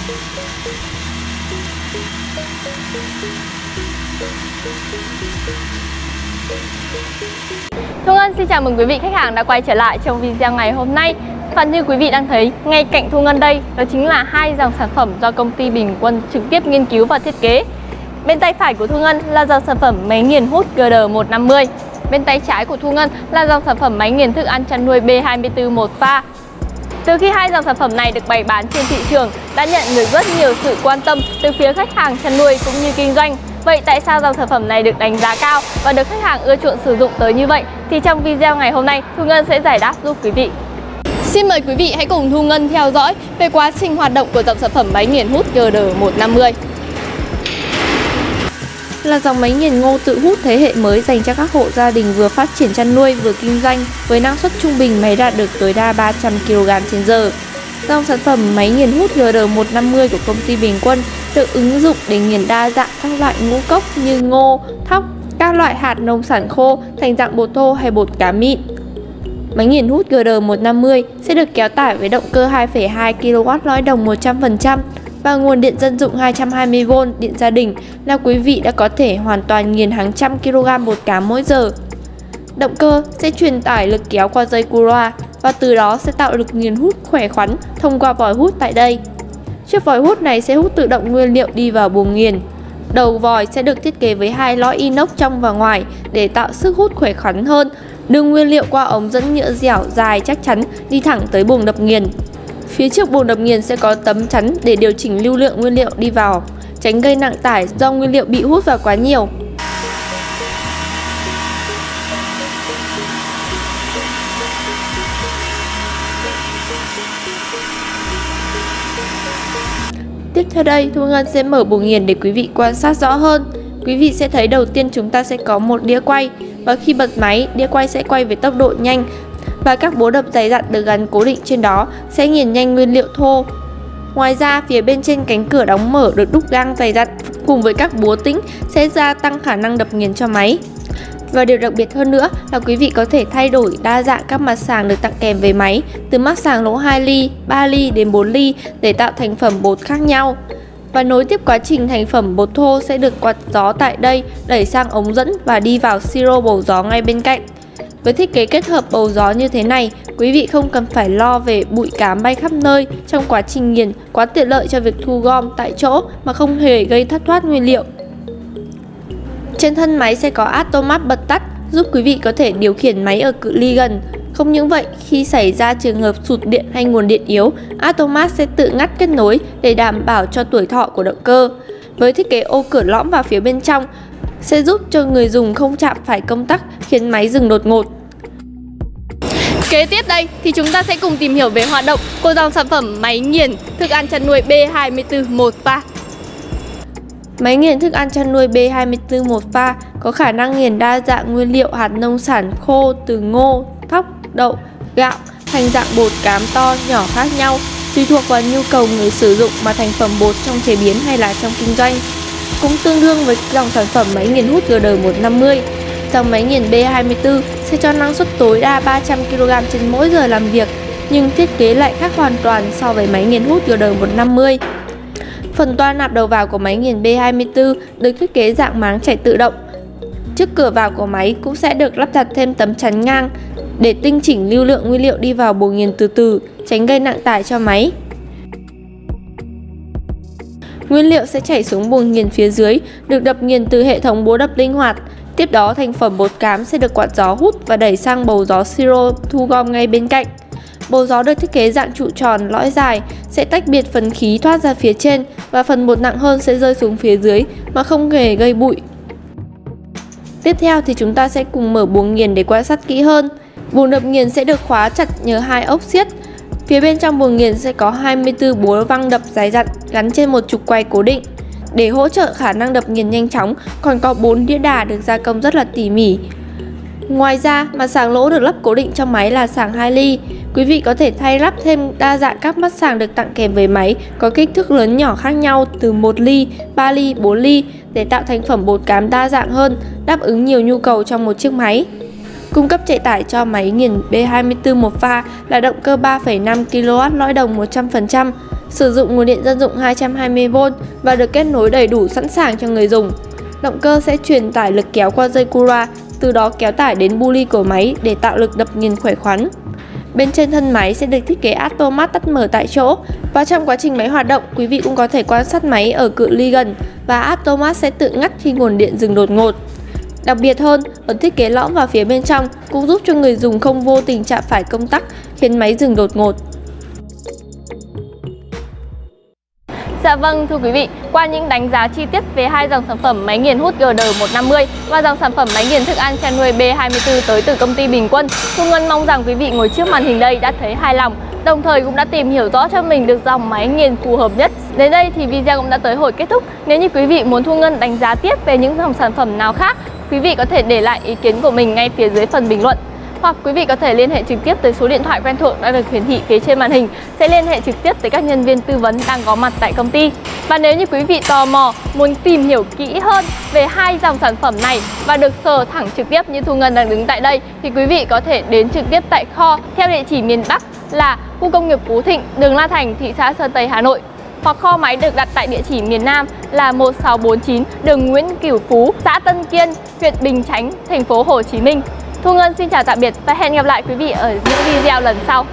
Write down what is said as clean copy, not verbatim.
Thu Ngân xin chào mừng quý vị khách hàng đã quay trở lại trong video ngày hôm nay. Và như quý vị đang thấy, ngay cạnh Thu Ngân đây, đó chính là hai dòng sản phẩm do công ty Bình Quân trực tiếp nghiên cứu và thiết kế. Bên tay phải của Thu Ngân là dòng sản phẩm máy nghiền hút GD150. Bên tay trái của Thu Ngân là dòng sản phẩm máy nghiền thức ăn chăn nuôi B24 một pha. Từ khi hai dòng sản phẩm này được bày bán trên thị trường, đã nhận được rất nhiều sự quan tâm từ phía khách hàng chăn nuôi cũng như kinh doanh. Vậy tại sao dòng sản phẩm này được đánh giá cao và được khách hàng ưa chuộng sử dụng tới như vậy? Thì trong video ngày hôm nay, Thu Ngân sẽ giải đáp giúp quý vị. Xin mời quý vị hãy cùng Thu Ngân theo dõi về quá trình hoạt động của dòng sản phẩm máy nghiền hút GD150. Là dòng máy nghiền ngô tự hút thế hệ mới dành cho các hộ gia đình vừa phát triển chăn nuôi vừa kinh doanh, với năng suất trung bình máy đạt được tối đa 300 kg/h. Dòng sản phẩm máy nghiền hút GD150 của công ty Bình Quân được ứng dụng để nghiền đa dạng các loại ngũ cốc như ngô, thóc, các loại hạt nông sản khô thành dạng bột thô hay bột cá mịn. Máy nghiền hút GD150 sẽ được kéo tải với động cơ 2,2 kW lõi đồng 100% và nguồn điện dân dụng 220V điện gia đình là quý vị đã có thể hoàn toàn nghiền hàng trăm kg bột cá mỗi giờ. Động cơ sẽ truyền tải lực kéo qua dây cu loa và từ đó sẽ tạo lực nghiền hút khỏe khoắn thông qua vòi hút tại đây. Chiếc vòi hút này sẽ hút tự động nguyên liệu đi vào buồng nghiền. Đầu vòi sẽ được thiết kế với hai lõi inox trong và ngoài để tạo sức hút khỏe khoắn hơn, đưa nguyên liệu qua ống dẫn nhựa dẻo dài chắc chắn đi thẳng tới buồng đập nghiền. Phía trước buồng đập nghiền sẽ có tấm chắn để điều chỉnh lưu lượng nguyên liệu đi vào, tránh gây nặng tải do nguyên liệu bị hút vào quá nhiều. Tiếp theo đây, Thu Ngân sẽ mở buồng nghiền để quý vị quan sát rõ hơn. Quý vị sẽ thấy đầu tiên chúng ta sẽ có một đĩa quay, và khi bật máy, đĩa quay sẽ quay với tốc độ nhanh và các búa đập dày dặn được gắn cố định trên đó sẽ nghiền nhanh nguyên liệu thô. Ngoài ra, phía bên trên cánh cửa đóng mở được đúc gang dày dặn cùng với các búa tĩnh sẽ gia tăng khả năng đập nghiền cho máy. Và điều đặc biệt hơn nữa là quý vị có thể thay đổi đa dạng các mặt sàng được tặng kèm với máy, từ mắt sàng lỗ 2 ly, 3 ly đến 4 ly để tạo thành phẩm bột khác nhau. Và nối tiếp quá trình thành phẩm bột thô sẽ được quạt gió tại đây đẩy sang ống dẫn và đi vào siro bầu gió ngay bên cạnh. Với thiết kế kết hợp bầu gió như thế này, quý vị không cần phải lo về bụi cám bay khắp nơi trong quá trình nghiền, quá tiện lợi cho việc thu gom tại chỗ mà không hề gây thất thoát nguyên liệu. Trên thân máy sẽ có automat bật tắt giúp quý vị có thể điều khiển máy ở cự ly gần. Không những vậy, khi xảy ra trường hợp sụt điện hay nguồn điện yếu, automat sẽ tự ngắt kết nối để đảm bảo cho tuổi thọ của động cơ. Với thiết kế ô cửa lõm vào phía bên trong sẽ giúp cho người dùng không chạm phải công tắc khiến máy dừng đột ngột. Kế tiếp đây thì chúng ta sẽ cùng tìm hiểu về hoạt động của dòng sản phẩm máy nghiền thức ăn chăn nuôi B24 một pha. Máy nghiền thức ăn chăn nuôi B24 một pha có khả năng nghiền đa dạng nguyên liệu hạt nông sản khô từ ngô, thóc, đậu, gạo thành dạng bột cám to, nhỏ khác nhau, tùy thuộc vào nhu cầu người sử dụng mà thành phẩm bột trong chế biến hay là trong kinh doanh. Cũng tương đương với dòng sản phẩm máy nghiền hút GD150, dòng máy nghiền B24 sẽ cho năng suất tối đa 300 kg trên mỗi giờ làm việc, nhưng thiết kế lại khác hoàn toàn so với máy nghiền hút GD150. Phần toa nạp đầu vào của máy nghiền B24 được thiết kế dạng máng chảy tự động. Trước cửa vào của máy cũng sẽ được lắp đặt thêm tấm chắn ngang để tinh chỉnh lưu lượng nguyên liệu đi vào buồng nghiền từ từ, tránh gây nặng tải cho máy. Nguyên liệu sẽ chảy xuống buồng nghiền phía dưới, được đập nghiền từ hệ thống búa đập linh hoạt. Tiếp đó, thành phẩm bột cám sẽ được quạt gió hút và đẩy sang bầu gió siro thu gom ngay bên cạnh. Bầu gió được thiết kế dạng trụ tròn, lõi dài, sẽ tách biệt phần khí thoát ra phía trên và phần bột nặng hơn sẽ rơi xuống phía dưới mà không hề gây bụi. Tiếp theo thì chúng ta sẽ cùng mở buồng nghiền để quan sát kỹ hơn. Buồng đập nghiền sẽ được khóa chặt nhờ hai ốc siết. Phía bên trong buồng nghiền sẽ có 24 búa văng đập dày dặn gắn trên một trục quay cố định. Để hỗ trợ khả năng đập nghiền nhanh chóng, còn có 4 đĩa đà được gia công rất là tỉ mỉ. Ngoài ra, mặt sàng lỗ được lắp cố định trong máy là sàng 2 ly. Quý vị có thể thay lắp thêm đa dạng các mắt sàng được tặng kèm với máy có kích thước lớn nhỏ khác nhau từ 1 ly, 3 ly, 4 ly để tạo thành phẩm bột cám đa dạng hơn, đáp ứng nhiều nhu cầu trong một chiếc máy. Cung cấp chạy tải cho máy nghiền B24 một pha là động cơ 3,5 kW lõi đồng 100%, sử dụng nguồn điện dân dụng 220V và được kết nối đầy đủ sẵn sàng cho người dùng. Động cơ sẽ truyền tải lực kéo qua dây Cura, từ đó kéo tải đến bu ly của máy để tạo lực đập nghiền khỏe khoắn. Bên trên thân máy sẽ được thiết kế automat tắt mở tại chỗ, và trong quá trình máy hoạt động, quý vị cũng có thể quan sát máy ở cự ly gần và automat sẽ tự ngắt khi nguồn điện dừng đột ngột. Đặc biệt hơn, phần thiết kế lõm vào phía bên trong cũng giúp cho người dùng không vô tình chạm phải công tắc khiến máy dừng đột ngột. Dạ vâng, thưa quý vị, qua những đánh giá chi tiết về hai dòng sản phẩm máy nghiền hút GD150 và dòng sản phẩm máy nghiền thức ăn chăn nuôi B24 tới từ công ty Bình Quân, Thu Ngân mong rằng quý vị ngồi trước màn hình đây đã thấy hài lòng, đồng thời cũng đã tìm hiểu rõ cho mình được dòng máy nghiền phù hợp nhất. Đến đây thì video cũng đã tới hồi kết thúc. Nếu như quý vị muốn Thu Ngân đánh giá tiếp về những dòng sản phẩm nào khác, quý vị có thể để lại ý kiến của mình ngay phía dưới phần bình luận. Hoặc quý vị có thể liên hệ trực tiếp tới số điện thoại quen thuộc đã được hiển thị phía trên màn hình, sẽ liên hệ trực tiếp tới các nhân viên tư vấn đang có mặt tại công ty. Và nếu như quý vị tò mò muốn tìm hiểu kỹ hơn về hai dòng sản phẩm này và được sờ thẳng trực tiếp như Thu Ngân đang đứng tại đây, thì quý vị có thể đến trực tiếp tại kho theo địa chỉ miền Bắc là khu công nghiệp Phú Thịnh, đường La Thành, thị xã Sơn Tây, Hà Nội. Hoặc kho máy được đặt tại địa chỉ miền Nam là 1649 đường Nguyễn Cửu Phú, xã Tân Kiên, huyện Bình Chánh, thành phố Hồ Chí Minh. Thu Ngân xin chào tạm biệt và hẹn gặp lại quý vị ở những video lần sau.